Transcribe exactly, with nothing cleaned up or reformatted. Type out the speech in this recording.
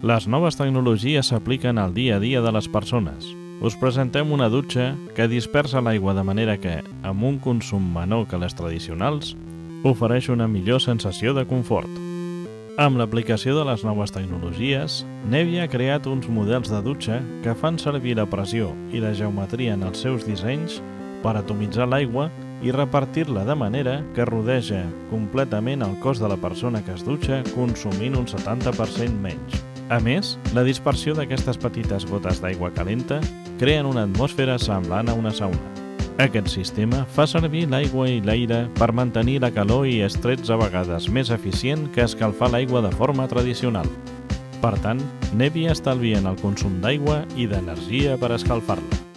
Les noves tecnologies s'apliquen al dia a dia de les persones. Us presentem una dutxa que dispersa l'aigua de manera que, amb un consum menor que les tradicionals, ofereix una millor sensació de confort. Amb l'aplicació de les noves tecnologies, Nevia ha creat uns models de dutxa que fan servir la pressió i la geometria en els seus dissenys per atomitzar l'aigua i repartir-la de manera que rodeja completament el cos de la persona que es dutxa, consumint un setanta per cent menys. A més, la dispersió d'aquestes petites gotes d'aigua calenta creen una atmosfera semblant a una sauna. Aquest sistema fa servir l'aigua i l'aire per mantenir la calor i és tretze vegades més eficient que escalfar l'aigua de forma tradicional. Per tant, Nevia estalvia en el consum d'aigua i d'energia per escalfar-la.